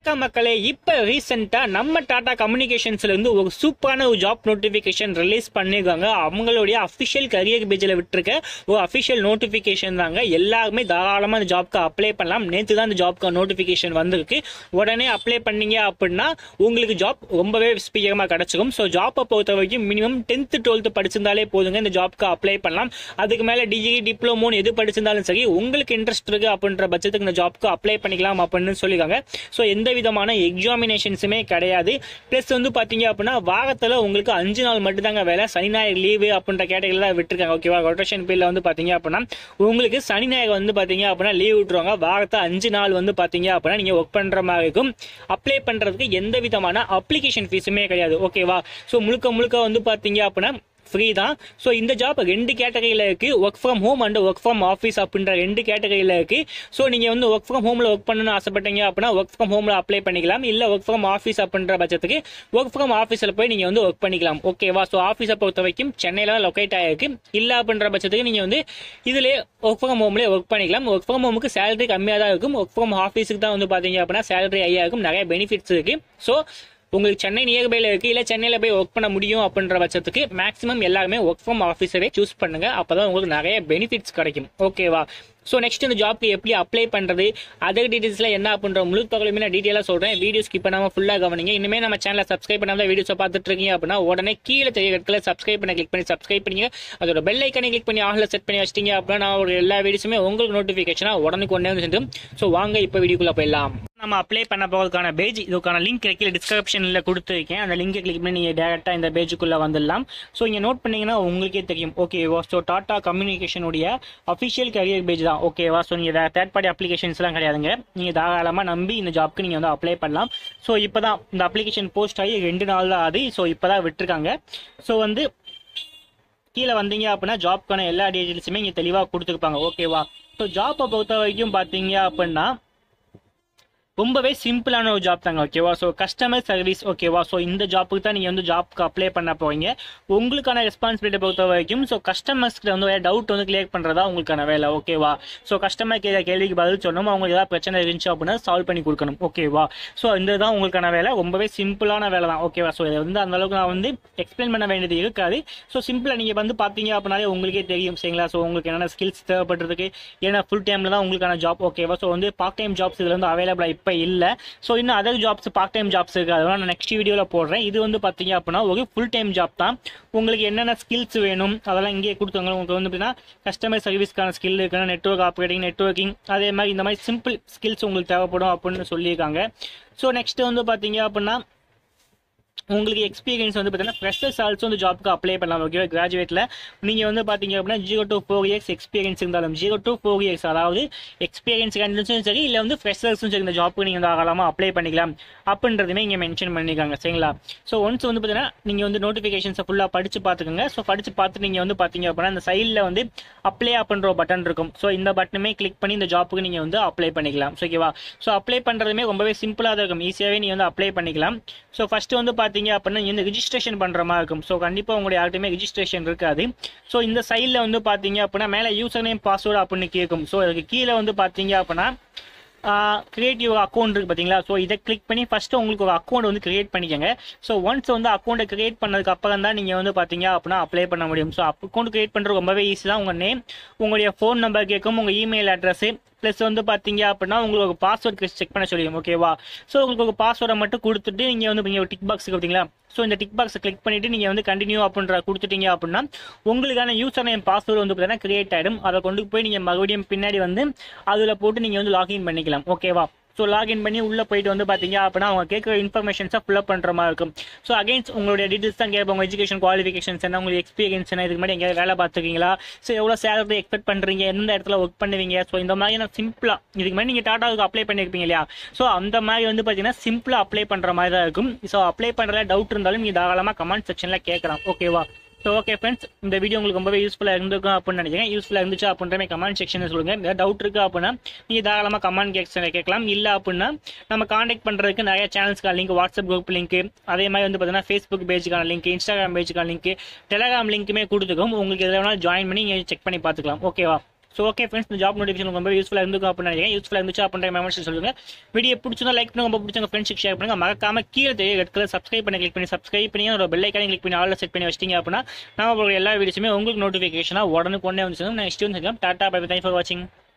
வணக்கம் மக்களே. இப்போ ரீசெண்டாக நம்ம டாடா கம்யூனிகேஷன்ஸ்ல இருந்து ஒரு சூப்பரான ஒரு ஜாப் நோட்டிஃபிகேஷன் ரிலீஸ் பண்ணியிருக்காங்க. அவங்களுடைய அஃபிஷியல் கரியர் பேஜில் விட்டுருக்க ஒரு அஃபிஷியல் நோட்டிஃபிகேஷன் தாங்க. எல்லாருமே தாராளமாக அந்த ஜாப்க்கு அப்ளை பண்ணலாம். நேற்று தான் இந்த ஜாப்க்கு நோட்டிஃபிகேஷன் வந்திருக்கு. உடனே அப்ளை பண்ணீங்க அப்படின்னா உங்களுக்கு ஜாப் ரொம்பவே ஸ்பீடமாக கிடச்சிடும். ஸோ ஜாப்பை பொறுத்த வரைக்கும் மினிமம் 10th 12th படிச்சிருந்தாலே போதுங்க இந்த ஜாப்க்கு அப்ளை பண்ணலாம். அதுக்கு மேலே டிகிரி டிப்ளமோன்னு எது படிச்சிருந்தாலும் சரி, உங்களுக்கு இன்ட்ரெஸ்ட் இருக்கு அப்படின்ற பட்சத்துக்கு இந்த ஜாப்க்கு அப்ளை பண்ணிக்கலாம் அப்படின்னு சொல்லியிருக்காங்க. ஸோ எந்த விதமான எக்ஸாமினேஷன்ஸுமே கிடையாது. ப்ளஸ் வந்து பார்த்தீங்க அப்படின்னா வாரத்தில் உங்களுக்கு 5 நாள் மட்டும் தாங்க வேலை. சனி ஞாயிறு லீவு அப்படின்ற கேட்டகரியில் தான் விட்டுருக்காங்க. ஓகேவா, ரொட்டேஷன் பீரியட்ல வந்து பார்த்தீங்க அப்படின்னா உங்களுக்கு சனி ஞாயிறு வந்து பார்த்தீங்க அப்படின்னா லீவ் விட்டுருவாங்க. வாரத்தை 5 நாள் வந்து பார்த்தீங்க அப்படின்னா நீங்கள் ஒர்க் பண்ணுற மாதிரி இருக்கும். அப்ளை பண்ணுறதுக்கு எந்த விதமான அப்ளிகேஷன் ஃபீஸுமே கிடையாது. ஓகேவா, ஸோ முழுக்க வந்து பார்த்தீங்க அப்படின்னா ஃப்ரீ தான். ஸோ இந்த ஜாப் 2 கேட்டகரியில் இருக்குது. Work from home and work from office அப்படின்ற 2 கேட்டகரியில் இருக்குது. ஸோ நீங்கள் வந்து ஒர்க் ஃப்ரம் ஹோமில் ஒர்க் பண்ணணும்னு ஆசைப்பட்டீங்க அப்படின்னா ஒர்க் ஃப்ரம் ஹோமில் அப்ளை பண்ணிக்கலாம். இல்லை ஒர்க் ஃப்ரம் ஆஃபீஸ் அப்படின்ற பட்சத்துக்கு ஒர்க் ஃப்ரம் ஆஃபீஸில் போய் நீங்கள் வந்து ஒர்க் பண்ணிக்கலாம். ஓகேவா, ஸோ ஆஃபீஸை பொறுத்த வரைக்கும் சென்னையில் தான் லொக்கேட் ஆகிருக்கு. இல்லை அப்படின்ற பட்சத்துக்கு நீங்கள் வந்து இதிலே ஒர்க் ஃப்ரம் ஹோம்லேயே ஒர்க் பண்ணிக்கலாம். ஒர்க் ஃப்ரம் ஹோமுக்கு சேலரி கம்மியாக தான் இருக்கும். ஒர்க் ஃப்ரம் ஆஃபீஸுக்கு தான் வந்து பார்த்தீங்க அப்படின்னா சேலரி ஹையாக இருக்கும். நிறைய பெனிஃபிட்ஸ் இருக்குது. ஸோ உங்களுக்கு சென்னை நியர்பைல இருக்கு, இல்லை சென்னையில் போய் ஒர்க் பண்ண முடியும் அப்படின்ற பட்சத்துக்கு மேக்ஸிமம் எல்லாருமே ஒர்க் ஃப்ரம் ஆஃபீஸவே சூஸ் பண்ணுங்க. அப்போதான் உங்களுக்கு நிறைய பெனிஃபிட்ஸ் கிடைக்கும். ஓகேவா, ஸோ நெக்ஸ்ட் இந்த ஜாப்க்கு எப்படி அப்ளை பண்ணுறது, அதர் டீட்டெயில்ஸில் என்ன அப்படின்ற முழு தகவலுமே நான் டீட்டெயிலாக சொல்கிறேன். வீடியோ ஸ்கிப் பண்ணாமல் ஃபுல்லாக கவனிங்க. இனிமே நம்ம சேனலை சப்ஸ்கிரைப் பண்ணாமல் வீடியோஸை பார்த்துட்டு இருக்கீங்க அப்படின்னா உடனே கீழே தெரிய இடத்துல சப்ஸ்கிரைப் பண்ண கிளிக் பண்ணி சப்ஸ்கிரைப் பண்ணிங்க. அதோட பெல் ஐக்கனை கிளிக் பண்ணி ஆளில் செட் பண்ணி வச்சிட்டீங்க அப்படின்னா நான் ஒரு எல்லா வீடியோஸுமே உங்களுக்கு நோட்டிஃபிகேஷனாக உடனுக்கு ஒன்றே வந்து சென்றும். ஸோ வாங்க இப்போ வீடியோக்குள்ளே போயிடலாம். நம்ம அப்ளை பண்ண போகிறதுக்கான பேஜ், இதுக்கான லிங்க் கீழே டிஸ்கிரிப்ஷனில் கொடுத்துருக்கேன். அந்த லிங்கை கிளிக் பண்ணி நீங்கள் டேரெக்டாக இந்த பேஜுக்குள்ளே வந்துடலாம். ஸோ இங்கே நோட் பண்ணிங்கன்னா உங்களுக்கே தெரியும். ஓகேவா, ஸோ டாடா கம்யூனிகேஷனுடைய அஃபிஷியல் கரியர் பேஜ் தான். ஓகேவா, ஸோ நீங்கள் தேர்ட் பார்ட்டி அப்ளிகேஷன்ஸ்லாம் கிடையாதுங்க. நீங்கள் தாராளமாக நம்பி இந்த ஜாப்க்கு நீங்கள் வந்து அப்ளை பண்ணலாம். ஸோ இப்போ தான் இந்த அப்ளிகேஷன் போஸ்ட் ஆகி 2 நாள் தான் ஆகுது. ஸோ இப்போ தான் விட்டுருக்காங்க. ஸோ வந்து கீழே வந்தீங்க அப்படின்னா ஜாப்க்கான எல்லா டீட்டெயில்ஸுமே இங்கே தெளிவாக கொடுத்துருப்பாங்க. ஓகேவா, ஸோ ஜாப்பை பொறுத்த வரைக்கும் பார்த்தீங்க அப்படின்னா ரொம்பவே சிம்பிளான ஒரு ஜாப் தாங்க. ஓகேவா, ஸோ கஸ்டமர் சர்வீஸ். ஓகேவா, ஸோ இந்த ஜாப்புக்கு தான் நீங்கள் வந்து ஜாப்க்கு அப்ளை பண்ண போறீங்க. உங்களுக்கான ரெஸ்பான்சிபிலிட்டி பொறுத்த வரைக்கும் ஸோ கஸ்டமர்ஸ்க்கு வந்து டவுட் வந்து கிளியர் பண்ணுறதா உங்களுக்கான வேலை. ஓகேவா, ஸோ கஸ்டமர் கேள்விக்கு பதில் சொல்லணும். அவங்களுக்கு ஏதாவது பிரச்சனை இருந்துச்சு அப்படின்னா சால்வ் பண்ணி கொடுக்கணும். ஓகேவா, ஸோ இந்த தான் உங்களுக்கான வேலை. ரொம்பவே சிம்பிளான வேலை தான். ஓகேவா, ஸோ இதை வந்து அந்த அளவுக்கு நான் வந்து எக்ஸ்பிளைன் பண்ண வேண்டியது இருக்காது. ஸோ சிம்பிளாக நீங்கள் வந்து பார்த்தீங்க அப்படின்னாலே உங்களுக்கே தெரியும். சரிங்களா, ஸோ உங்களுக்கு என்னென்ன ஸ்கில்ஸ் தேவைப்படுறதுக்கு, ஏன்னா ஃபுல் டைமில் தான் உங்களுக்கான ஜாப். ஓகேவா, ஸோ வந்து பார்ட் டைம் ஜாப்ஸ் இதில் வந்து அவைலபிளாக இப்போ இல்லை. ஸோ இன்னும் other jobs part time jobs இருக்குது, அதெல்லாம் நான் நெக்ஸ்ட் வீடியோவில் போடுறேன். இது வந்து பார்த்தீங்க அப்படின்னா ஒரு ஃபுல் டைம் ஜாப் தான். உங்களுக்கு என்னென்ன ஸ்கில்ஸ் வேணும் அதெல்லாம் இங்கே கொடுத்தாங்க. உங்களுக்கு வந்து எப்படின்னா கஸ்டமர் சர்வீஸ்க்கான ஸ்கில் இருக்குன்னா நெட்வொர்க் ஆப்ரேட்டிங், நெட்வொர்க்கிங், அதே மாதிரி இந்த மாதிரி சிம்பிள் ஸ்கில்ஸ் உங்களுக்கு தேவைப்படும் அப்படின்னு சொல்லியிருக்காங்க. ஸோ நெக்ஸ்ட் வந்து பார்த்தீங்க அப்படின்னா உங்களுக்கு எக்ஸ்பீரியன்ஸ் வந்து பார்த்தீங்கன்னா ஃப்ரெஷர்ஸ் ஆல்சோ வந்து ஜாப்க்கு அப்ளை பண்ணலாம். ஓகேவா, கிராஜுவேட்டில் நீங்கள் வந்து பார்த்தீங்க அப்படின்னா 0 to 4 years எக்ஸ்பீரியன்ஸ் இருந்தாலும் 0 to 4 years அதாவது எக்ஸ்பீரியன்ஸ் கண்டிஷனும் சரி, இல்லை வந்து ஃப்ரெஷர்ஸும் சரி இந்த ஜாப்புக்கு நீங்கள் வந்து ஆகலாமா அப்ளை பண்ணிக்கலாம் அப்படின்றதுமே இங்கே மென்ஷன் பண்ணியிருக்காங்க. சரிங்களா, ஸோ ஒன்ஸ் வந்து பார்த்தீங்கன்னா நீங்கள் வந்து நோட்டிஃபிகேஷன்ஸை ஃபுல்லாக படித்து பார்த்துக்கோங்க. ஸோ படித்து பார்த்துட்டு நீங்கள் வந்து பார்த்தீங்க அப்படின்னா இந்த சைடில் வந்து அப்ளை அப்படின்ற பட்டன் இருக்கும். ஸோ இந்த பட்டனுமே கிளிக் பண்ணி இந்த ஜாப்புக்கு நீங்கள் வந்து அப்ளை பண்ணிக்கலாம். ஓகேவா, ஸோ அப்ளை பண்ணுறதுமே ரொம்பவே சிம்பிளாக தான் இருக்கும். ஈஸியாகவே நீங்கள் வந்து அப்ளை பண்ணிக்கலாம். ஸோ ஃபஸ்ட்டு வந்து பார்த்தீங்க அப்படின்னா இந்த ரிஜிஸ்ட்ரேஷன் பண்ணுற மாதிரி இருக்கும். ஸோ கண்டிப்பாக உங்களுடைய யார்ட்டுமே ரிஜிஸ்ட்ரேஷன் இருக்காது. ஸோ இந்த சைடில் வந்து பார்த்தீங்க அப்படின்னா மேலே யூசர் நேம் பாஸ்வேர்டு அப்படின்னு கேட்கும். ஸோ அதுக்கு கீழே வந்து பார்த்தீங்க அப்படின்னா கிரியேட்டிவ் அக்கௌண்ட் இருக்குது பார்த்தீங்களா. ஸோ இதை கிளிக் பண்ணி ஃபஸ்ட்டு உங்களுக்கு ஒரு அக்கௌண்ட் வந்து கிரியேட் பண்ணிக்கோங்க. ஸோ ஒன்ஸ் வந்து அக்கௌண்ட்டை கிரியேட் பண்ணதுக்கு அப்புறம் தான் நீங்கள் வந்து பார்த்தீங்க அப்படின்னா அப்ளை பண்ண முடியும். ஸோ அக்கௌண்ட் கிரியேட் பண்ணுறது ரொம்பவே ஈஸி தான். உங்கள் நேம், உங்களுடைய ஃபோன் நம்பர் கேட்கும், உங்கள் இமெயில் அட்ரஸ், ப்ளஸ் வந்து பார்த்தீங்க அப்படின்னா உங்களுக்கு ஒரு பாஸ்வேர்ட் செக் பண்ண சொல்லிடும். ஓகேவா, ஸோ உங்களுக்கு ஒரு பாஸ்வேர்டை மட்டும் கொடுத்துட்டு நீங்கள் வந்து இங்கே ஒரு டிக் பாக்ஸ் பார்த்தீங்களா. ஸோ இந்த டிக் பாக்ஸை கிளிக் பண்ணிவிட்டு நீங்கள் வந்து கண்டினியூ அப்படின்ற கொடுத்துட்டீங்க அப்படின்னா உங்களுக்கான யூசர் நேம் பாஸ்வேர்டு வந்து பார்த்தீங்கன்னா கிரியேட் ஆகிடும். அதை கொண்டு போய் நீங்கள் மறுபடியும் பின்னாடி வந்து அதில் போட்டு நீங்கள் வந்து லாகின் பண்ணிக்கலாம். ஓகேவா, ஸோ லாகின் பண்ணி உள்ளே போயிட்டு வந்து பார்த்தீங்க அப்படின்னா அவங்க கேட்குற இன்ஃபர்மேஷன்ஸை ஃபுல்லப் பண்ணுற மாதிரி இருக்கும். ஸோ அகைன்ஸ் உங்களுடைய டீட்டெயில்ஸ் தான் கேட்பாங்க. எஜுகேஷன் குவாலிஃபிகேஷன்ஸ் என்ன, உங்களுக்கு எக்ஸ்பீரியன்ஸ் என்ன, இதுக்கு மாதிரி எங்கேயாவது வேலை பார்த்துருக்கீங்களா, ஸோ எவ்வளோ சேலரி எக்ஸ்பெக்ட் பண்ணுறீங்க, எந்த இடத்துல ஒர்க் பண்ணுவீங்க. ஸோ இந்த மாதிரி நான் சிம்பிளாக இதுக்கு மாதிரி நீங்கள் டாட்டாவுக்கு அப்ளை பண்ணியிருப்பீங்க இல்லையா. ஸோ அந்த மாதிரி வந்து பார்த்தீங்கன்னா சிம்பிளாக அப்ளை பண்ணுற மாதிரி தான் இருக்கும். ஸோ அப்ளை பண்ணுறதுல டவுட் இருந்தாலும் நீங்கள் தாராளமாக கமெண்ட் செக்ஷனில் கேட்கலாம். ஓகேவா, ஸோ ஓகே ஃப்ரெண்ட்ஸ், இந்த வீடியோ உங்களுக்கு ரொம்பவே யூஸ்ஃபுல்லாக இருந்திருக்கும் அப்படின்னு நினைக்கிறேன். யூஸ்ஃபுல்லாக இருந்துச்சு அப்படின்றமே கமெண்ட் செக்ஷனில் சொல்லுங்கள். ஏதாவது டவுட் இருக்குது அப்படின்னா நீங்கள் தாராளமாக கமெண்ட் செக்ஷனில் கேட்கலாம். இல்லை அப்படின்னா நம்ம காண்டாக்ட் பண்ணுறதுக்கு நிறைய சேனல்ஸ்க்கான லிங்க், வாட்ஸ்அப் குரூப் லிங்க், அதே மாதிரி வந்து பார்த்தீங்கன்னா ஃபேஸ்புக் பேஜுக்கான லிங்க், இன்ஸ்டாகிராம் பேஜுக்கான லிங்க், டெலகிராம் லிங்க்குமே கொடுத்துக்கும். உங்களுக்கு எதாவது வேணாலும் ஜாயின் பண்ணி நீங்கள் செக் பண்ணி பார்த்துக்கலாம். ஓகேவா, ஸோ ஓகே ஃப்ரெண்ட்ஸ், இந்த ஜாப் நோட்டிஃபிகேஷன் ரொம்ப யூஸ்ஃபுல்லாக இருந்துக்கும் அப்படின்னு நினைக்கிறேன். யூஸ்ஃபுல்லாக இருந்துச்சு அப்படின்ற மெமரிஸ் சொல்லுங்க. வீடியோ பிடிச்சிருந்தா லைக் பண்ணுங்க, ரொம்ப பிடிச்சவங்க ஃப்ரெண்ட்ஸ் ஷேர் பண்ணுங்க. மறக்காம கீழே தெரிய ரெட் கலர் சப்ஸ்கிரைப் பண்ணி கிளிக் பண்ணி சப்ஸ்கிரைப் பண்ணி ஒரு பெல் ஐக்கானை கிளிக் பண்ணி ஆல்ல செட் பண்ணி வச்சிட்டீங்க அப்படின்னா நான் எல்லா வீடியோஸுமே உங்களுக்கு நோட்டிஃபிகேஷனாக உடனுக்குடனே வந்து நெக்ஸ்ட் வந்து tata bye bye, thanks for வாட்சிங்.